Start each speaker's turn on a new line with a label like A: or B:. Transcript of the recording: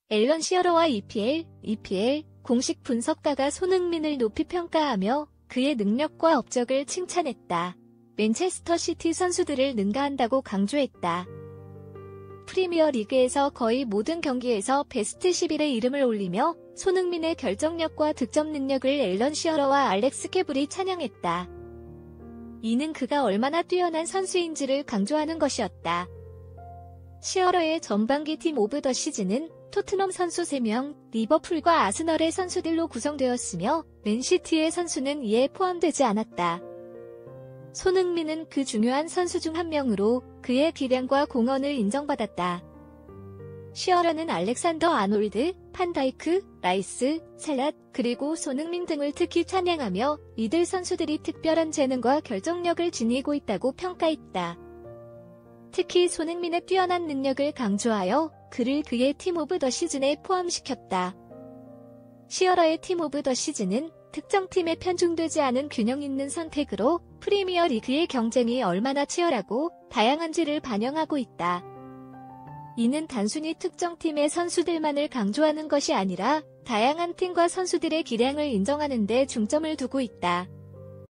A: 앨런 시어러와 EPL 공식 분석가가 손흥민을 높이 평가하며 그의 능력과 업적을 칭찬했다. 맨체스터 시티 선수들을 능가한다고 강조했다. 프리미어 리그에서 거의 모든 경기에서 베스트 11에 이름을 올리며 손흥민의 결정력과 득점 능력을 앨런 시어러와 알렉스 캐블이 찬양했다. 이는 그가 얼마나 뛰어난 선수인지를 강조하는 것이었다. 시어러의 전반기 팀 오브 더 시즌은 토트넘 선수 3명, 리버풀과 아스널의 선수들로 구성되었으며 맨시티의 선수는 이에 포함되지 않았다. 손흥민은 그 중요한 선수 중 한 명으로 그의 기량과 공헌을 인정받았다. 시어러는 알렉산더 아놀드, 판다이크, 라이스, 셀랏, 그리고 손흥민 등을 특히 찬양하며 이들 선수들이 특별한 재능과 결정력을 지니고 있다고 평가했다. 특히 손흥민의 뛰어난 능력을 강조하여 그를 그의 팀 오브 더 시즌에 포함시켰다. 시어러의 팀 오브 더 시즌은 특정 팀에 편중되지 않은 균형 있는 선택으로 프리미어 리그의 경쟁이 얼마나 치열하고 다양한지를 반영하고 있다. 이는 단순히 특정 팀의 선수들만을 강조하는 것이 아니라 다양한 팀과 선수들의 기량을 인정하는 데 중점을 두고 있다.